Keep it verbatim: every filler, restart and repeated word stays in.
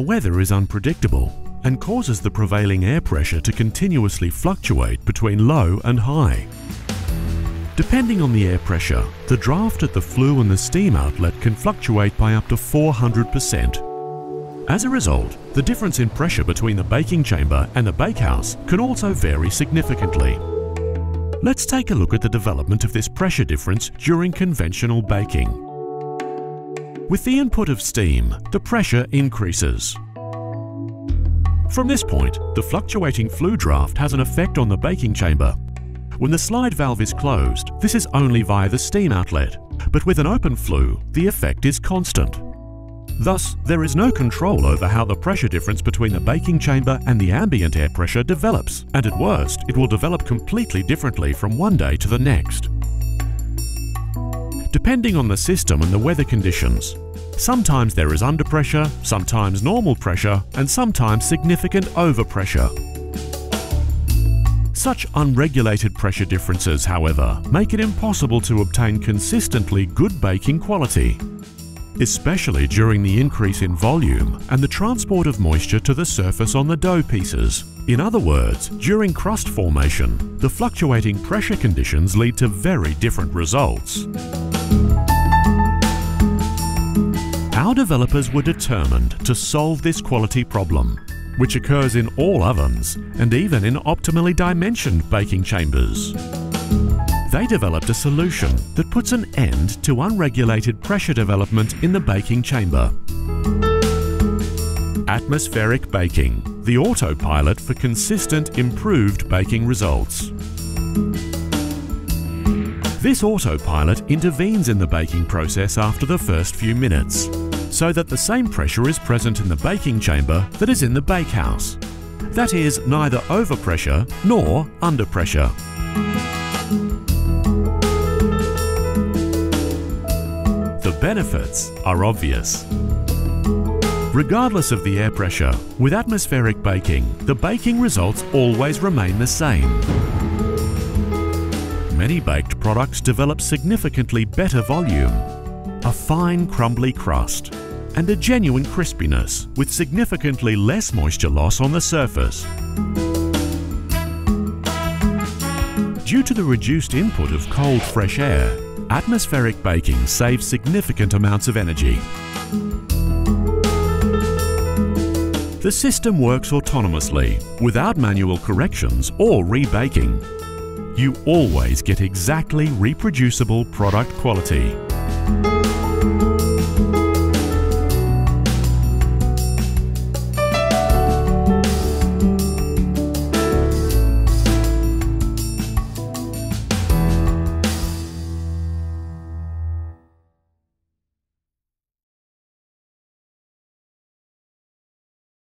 weather is unpredictable and causes the prevailing air pressure to continuously fluctuate between low and high. Depending on the air pressure, the draft at the flue and the steam outlet can fluctuate by up to four hundred percent. As a result, the difference in pressure between the baking chamber and the bakehouse can also vary significantly. Let's take a look at the development of this pressure difference during conventional baking. With the input of steam, the pressure increases. From this point, the fluctuating flue draft has an effect on the baking chamber. When the slide valve is closed, this is only via the steam outlet, but with an open flue, the effect is constant. Thus, there is no control over how the pressure difference between the baking chamber and the ambient air pressure develops, and at worst, it will develop completely differently from one day to the next. Depending on the system and the weather conditions, sometimes there is underpressure, sometimes normal pressure, and sometimes significant overpressure. Such unregulated pressure differences, however, make it impossible to obtain consistently good baking quality, especially during the increase in volume and the transport of moisture to the surface on the dough pieces. In other words, during crust formation, the fluctuating pressure conditions lead to very different results. Our developers were determined to solve this quality problem, which occurs in all ovens and even in optimally dimensioned baking chambers. They developed a solution that puts an end to unregulated pressure development in the baking chamber. Atmospheric baking, the autopilot for consistent, improved baking results. This autopilot intervenes in the baking process after the first few minutes, so that the same pressure is present in the baking chamber that is in the bakehouse. That is, neither overpressure nor underpressure. The benefits are obvious. Regardless of the air pressure, with atmospheric baking, the baking results always remain the same. Many baked products develop significantly better volume, a fine crumbly crust, and a genuine crispiness with significantly less moisture loss on the surface. Due to the reduced input of cold, fresh air, atmospheric baking saves significant amounts of energy. The system works autonomously, without manual corrections or rebaking. You always get exactly reproducible product quality.